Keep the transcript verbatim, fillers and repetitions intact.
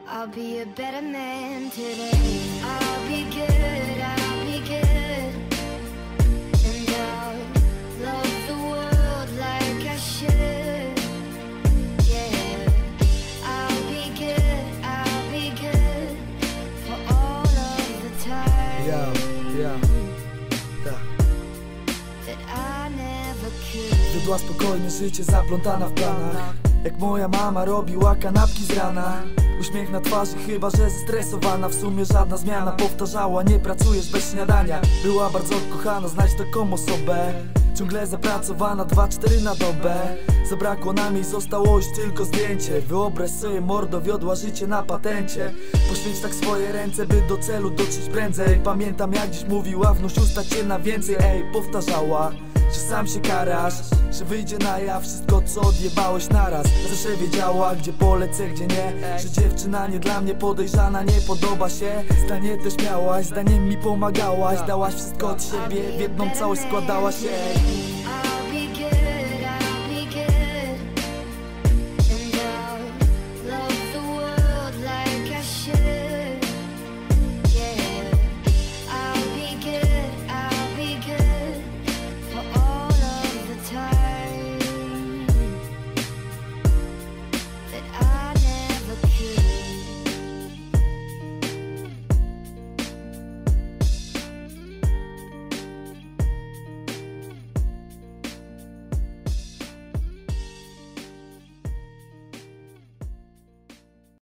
I'll be a better man today. I'll be good, I'll be good, and I'll love the world like I should. Yeah, I'll be good, I'll be good for all of the time. Yeah, yeah, tak. That I never could. Wiodła spokojne życie zaplątana w planach, jak moja mama robiła kanapki z rana. Uśmiech na twarzy, chyba że zestresowana. W sumie żadna zmiana, powtarzała: nie pracujesz bez śniadania. Była bardzo kochana, znać taką osobę. Ciągle zapracowana, dwa cztery na dobę. Zabrakło nam i zostało już tylko zdjęcie. Wyobraź sobie, mordo, wiodła życie na patencie. Poświęć tak swoje ręce, by do celu dotrzeć prędzej. Pamiętam, jak dziś mówiła: wnoś ustać się na więcej. Ej, powtarzała, że sam się karasz, że wyjdzie na jaw wszystko, co odjebałeś naraz. Zawsze wiedziała, gdzie polecę, gdzie nie. Że dziewczyna nie dla mnie podejrzana, nie podoba się. Zdanie też miałaś, zdaniem mi pomagałaś. Dałaś wszystko od siebie, w jedną całość składałaś się.